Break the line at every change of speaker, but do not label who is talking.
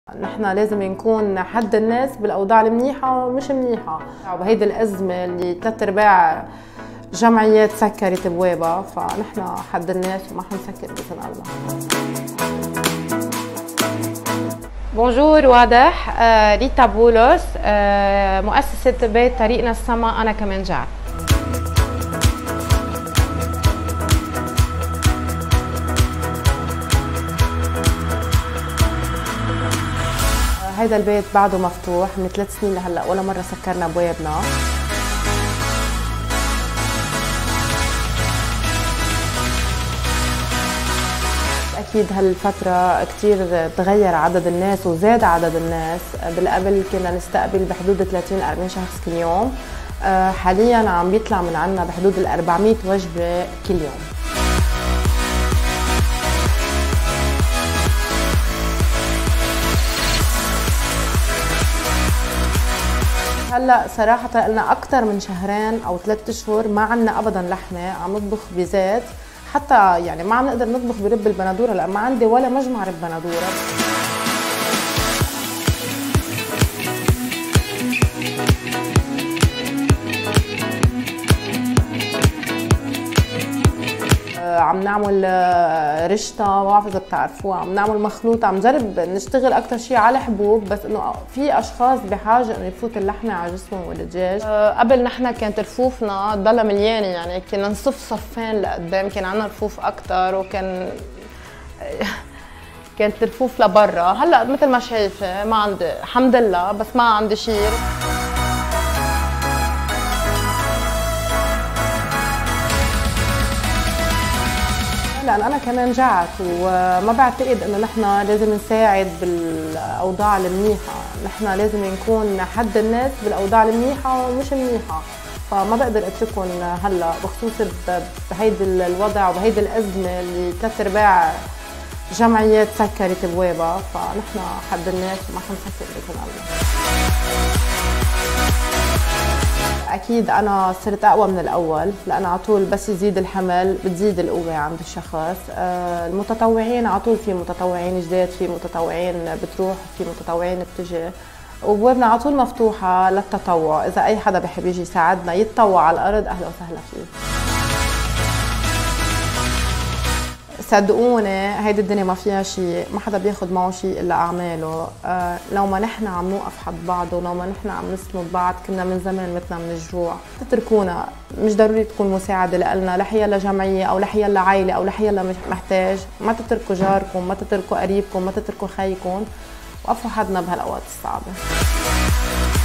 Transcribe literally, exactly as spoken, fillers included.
نحن لازم نكون حد الناس بالاوضاع المنيحه ومش منيحه، وبهيدي الازمه اللي ثلاث ارباع جمعيات سكرت ابوابها، فنحن حد الناس وما حنسكر باذن الله.
بونجور، واضح. آه ريتا بولس، آه مؤسسة بيت طريقنا السما. أنا كمان جعت.
هيدا البيت بعده مفتوح من ثلاث سنين لهلا، ولا مرة سكرنا ابوابنا. أكيد هالفترة كتير تغير عدد الناس وزاد عدد الناس. بالقبل كنا نستقبل بحدود ثلاثين أربعين شخص كل يوم، حاليا عم بيطلع من عنا بحدود ال أربعمية وجبة كل يوم. هلا صراحة لنا أكثر من شهرين أو ثلاث أشهر ما عنا أبدا لحمة، عم نطبخ بزيت، حتى يعني ما عم نقدر لنطبخ برب البندوره لأن ما عندي ولا مجمع رب بندوره. عم نعمل رشطة، ما بعرف إذا بتعرفوها، عم نعمل مخلوط، عم نجرب نشتغل أكثر شيء على حبوب، بس إنه في أشخاص بحاجة إنه يفوت اللحمة على جسمهم والدجاج. قبل نحن كانت رفوفنا ضلها مليانة، يعني كنا نصف صفين لقدام، كان عندنا رفوف أكثر وكان كانت الرفوف لبرا. هلا مثل ما شايفة ما عندي، الحمد لله، بس ما عندي شيء. لأن أنا كمان جعت وما بعتقد إنه نحن لازم نساعد بالأوضاع المنيحة، نحن لازم نكون حد الناس بالأوضاع المنيحة ومش منيحة، فما بقدر أتركهم هلا، بخصوص بهيدي الوضع وبهيدي الأزمة اللي ثلاث أرباع جمعيات سكرت ابوابها، فنحن حد الناس وما حنسكر باذن الله. اكيد انا صرت اقوى من الاول، لان على طول بس يزيد الحمل بتزيد القوه عند الشخص. المتطوعين على طول، في متطوعين جداد، في متطوعين بتروح، في متطوعين بتجي، وابوابنا على طول مفتوحه للتطوع. اذا اي حدا بحب يجي يساعدنا يتطوع على الارض، اهلا وسهلا فيه. صدقوني هيدي الدنيا ما فيها شيء، ما حدا بياخد معه شيء الا اعماله. آه لو ما نحن عم نوقف حد بعض ولو ما نحن عم نسند بعض كنا من زمان متنا من الجوع. تتركونا، مش ضروري تكون مساعده لنا، لحيا لجمعيه او لحيا لعائله او لحيا لمحتاج. ما تتركوا جاركم، ما تتركوا قريبكم، ما تتركوا خيكم، وقفوا حدنا بهالاوقات الصعبه.